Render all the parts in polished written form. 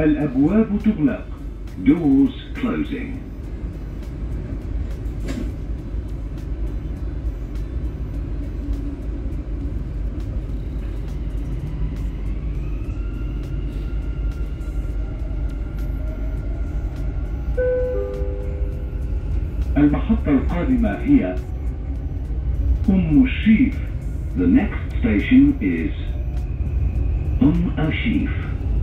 الأبواب تغلق. Doors closing. المحطة القادمة هي الشيف. The next station is الشيف.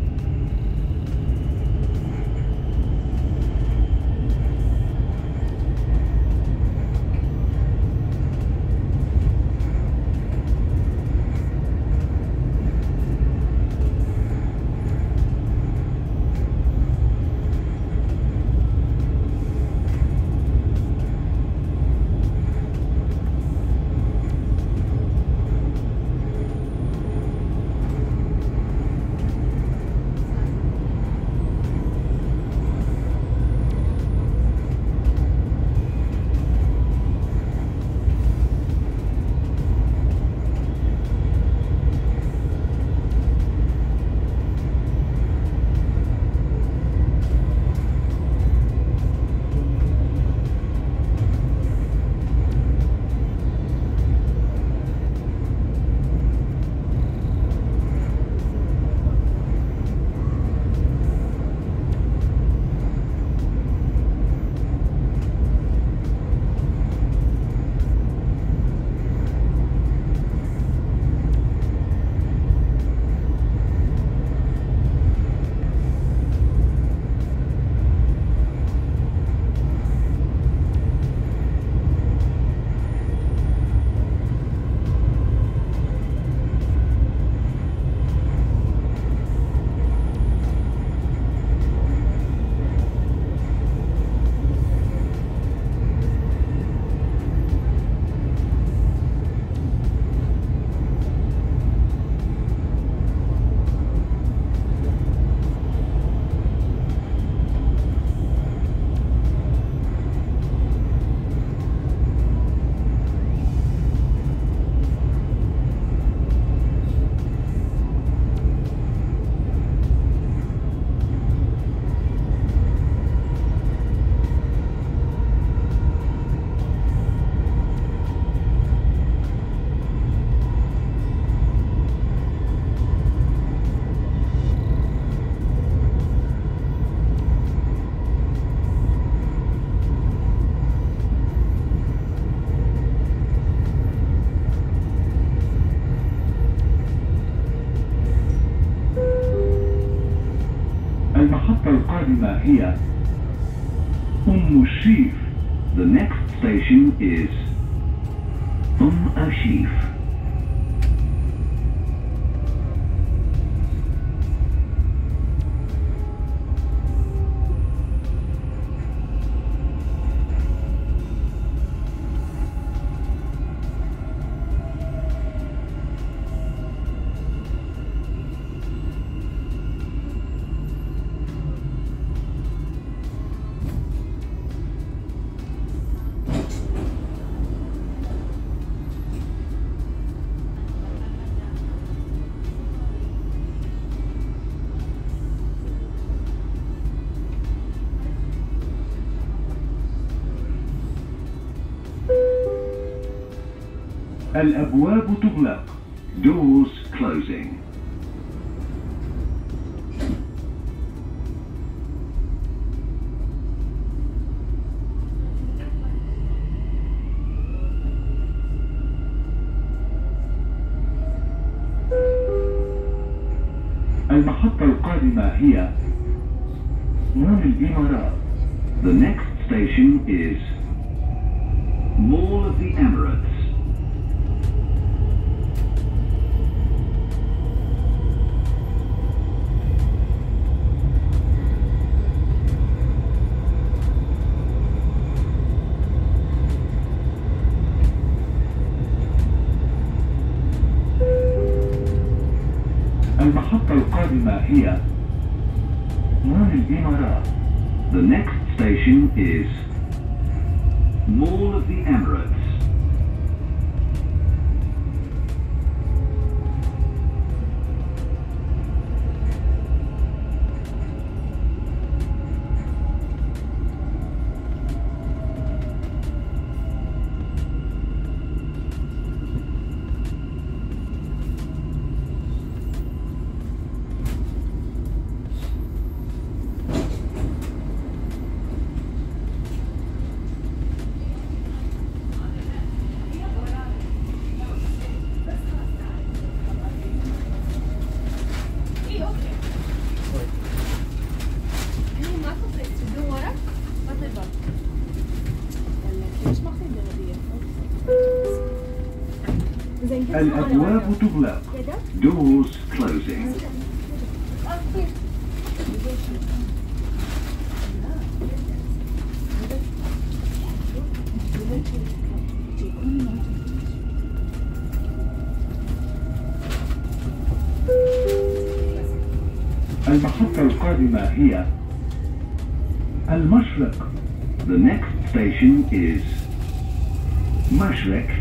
المحطة القادمة هي الشيف. The next station is الشيف. الأبواب تغلق. Doors closing. المحطة القادمة هي مول الإمارات. The next station is Mall of the Emirates. المحطة القادمة هي مول الإمارات. The next station is Mall of the Emirates. الأبواب تغلق. Doors closing. المحطة القادمة هي المشرق. The next station is مشرق.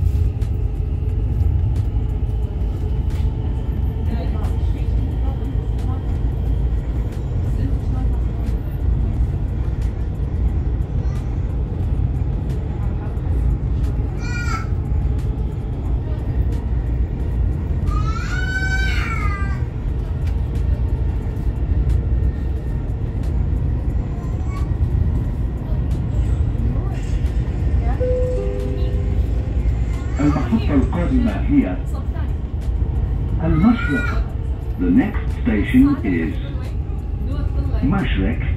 المحطة القادمة هي المشرق. The next station is مشرق.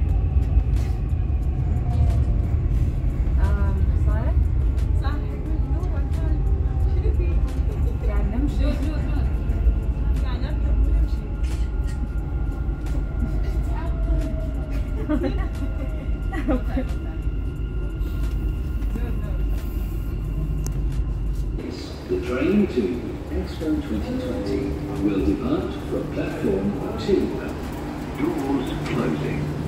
The train to Expo 2020 will depart from platform 2. Doors closing.